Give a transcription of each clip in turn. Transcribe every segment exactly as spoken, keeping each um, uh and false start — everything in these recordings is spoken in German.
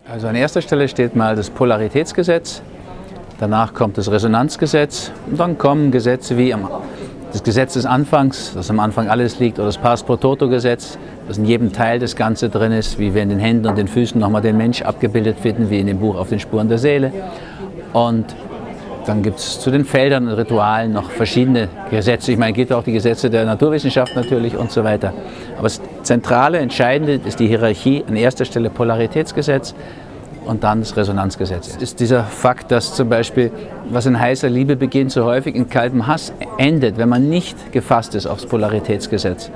Also an erster Stelle steht mal das Polaritätsgesetz, danach kommt das Resonanzgesetz und dann kommen Gesetze wie das Gesetz des Anfangs, das am Anfang alles liegt, oder das Pars pro Toto Gesetz, das in jedem Teil das Ganze drin ist, wie wir in den Händen und den Füßen nochmal den Mensch abgebildet finden, wie in dem Buch Auf den Spuren der Seele. Und dann gibt es zu den Feldern und Ritualen noch verschiedene Gesetze. Ich meine, es gibt auch die Gesetze der Naturwissenschaft natürlich und so weiter. Aber das zentrale, entscheidende ist die Hierarchie. An erster Stelle Polaritätsgesetz und dann das Resonanzgesetz. Es ist dieser Fakt, dass zum Beispiel, was in heißer Liebe beginnt, so häufig in kaltem Hass endet, wenn man nicht gefasst ist aufs Polaritätsgesetz.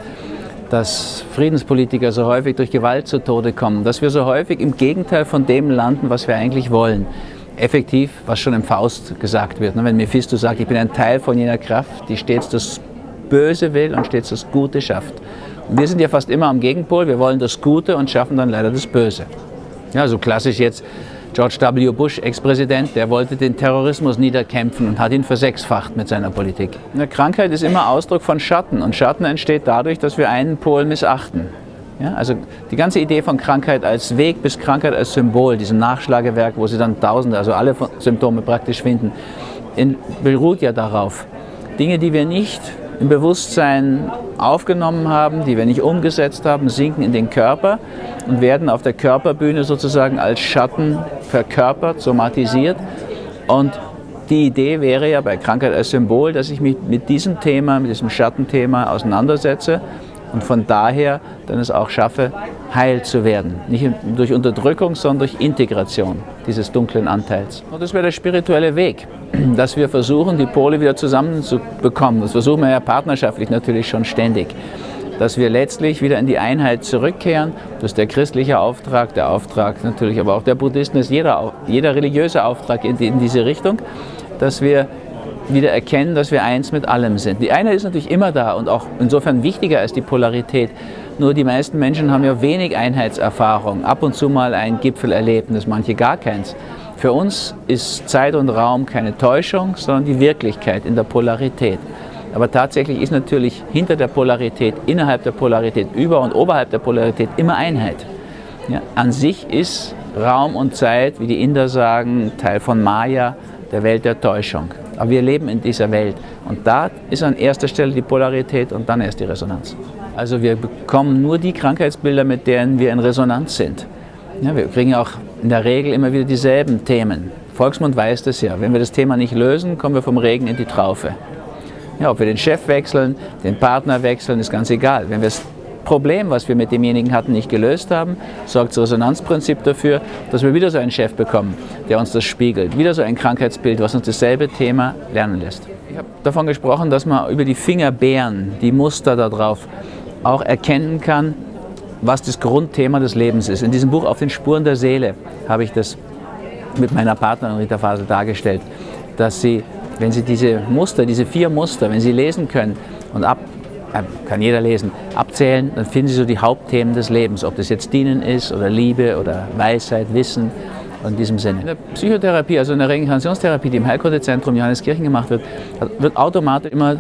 Dass Friedenspolitiker so häufig durch Gewalt zu Tode kommen, dass wir so häufig im Gegenteil von dem landen, was wir eigentlich wollen. Effektiv, was schon im Faust gesagt wird. Wenn Mephisto sagt, ich bin ein Teil von jener Kraft, die stets das Böse will und stets das Gute schafft. Und wir sind ja fast immer am Gegenpol, wir wollen das Gute und schaffen dann leider das Böse. Ja, so klassisch jetzt George W. Bush, Ex-Präsident, der wollte den Terrorismus niederkämpfen und hat ihn versechsfacht mit seiner Politik. Eine Krankheit ist immer Ausdruck von Schatten und Schatten entsteht dadurch, dass wir einen Pol missachten. Ja, also die ganze Idee von Krankheit als Weg bis Krankheit als Symbol, diesem Nachschlagewerk, wo sie dann Tausende, also alle Symptome praktisch finden, in, beruht ja darauf. Dinge, die wir nicht im Bewusstsein aufgenommen haben, die wir nicht umgesetzt haben, sinken in den Körper und werden auf der Körperbühne sozusagen als Schatten verkörpert, somatisiert. Und die Idee wäre ja bei Krankheit als Symbol, dass ich mich mit diesem Thema, mit diesem Schattenthema auseinandersetze und von daher dann es auch schaffe, heil zu werden. Nicht durch Unterdrückung, sondern durch Integration dieses dunklen Anteils. Und das wäre der spirituelle Weg, dass wir versuchen, die Pole wieder zusammenzubekommen. Das versuchen wir ja partnerschaftlich natürlich schon ständig. Dass wir letztlich wieder in die Einheit zurückkehren. Das ist der christliche Auftrag, der Auftrag natürlich aber auch der Buddhisten, ist jeder, jeder religiöse Auftrag in, die, in diese Richtung, dass wir wieder erkennen, dass wir eins mit allem sind. Die Einheit ist natürlich immer da und auch insofern wichtiger als die Polarität. Nur die meisten Menschen haben ja wenig Einheitserfahrung, ab und zu mal ein Gipfelerlebnis, manche gar keins. Für uns ist Zeit und Raum keine Täuschung, sondern die Wirklichkeit in der Polarität. Aber tatsächlich ist natürlich hinter der Polarität, innerhalb der Polarität, über und oberhalb der Polarität immer Einheit. Ja, an sich ist Raum und Zeit, wie die Inder sagen, Teil von Maya, der Welt der Täuschung. Aber wir leben in dieser Welt und da ist an erster Stelle die Polarität und dann erst die Resonanz. Also wir bekommen nur die Krankheitsbilder, mit denen wir in Resonanz sind. Ja, wir kriegen auch in der Regel immer wieder dieselben Themen. Volksmund weiß das ja. Wenn wir das Thema nicht lösen, kommen wir vom Regen in die Traufe. Ja, ob wir den Chef wechseln, den Partner wechseln, ist ganz egal. Wenn wir das Problem, was wir mit demjenigen hatten, nicht gelöst haben, sorgt das Resonanzprinzip dafür, dass wir wieder so einen Chef bekommen, der uns das spiegelt. Wieder so ein Krankheitsbild, was uns dasselbe Thema lernen lässt. Ich habe davon gesprochen, dass man über die Fingerbeeren, die Muster darauf, auch erkennen kann, was das Grundthema des Lebens ist. In diesem Buch Auf den Spuren der Seele habe ich das mit meiner Partnerin Rita Fasel dargestellt, dass sie, wenn sie diese Muster, diese vier Muster, wenn sie lesen können und ab kann jeder lesen, abzählen, dann finden Sie so die Hauptthemen des Lebens, ob das jetzt Dienen ist oder Liebe oder Weisheit, Wissen, in diesem Sinne. In der Psychotherapie, also in der Reinkarnationstherapie, die im Heilkundezentrum Johanneskirchen gemacht wird, wird automatisch immer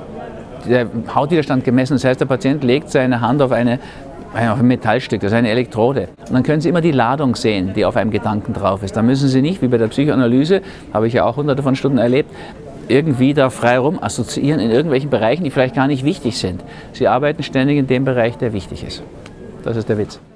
der Hautwiderstand gemessen. Das heißt, der Patient legt seine Hand auf, eine, auf ein Metallstück, das ist eine Elektrode. Und dann können Sie immer die Ladung sehen, die auf einem Gedanken drauf ist. Da müssen Sie nicht, wie bei der Psychoanalyse, habe ich ja auch hunderte von Stunden erlebt, irgendwie da frei rum assoziieren in irgendwelchen Bereichen, die vielleicht gar nicht wichtig sind. Sie arbeiten ständig in dem Bereich, der wichtig ist. Das ist der Witz.